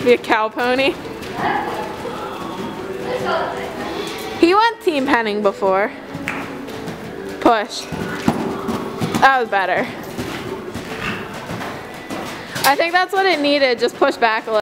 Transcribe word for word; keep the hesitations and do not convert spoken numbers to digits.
Be a cow pony. He went team penning before. Push. That was better. I think that's what it needed, just push back a little.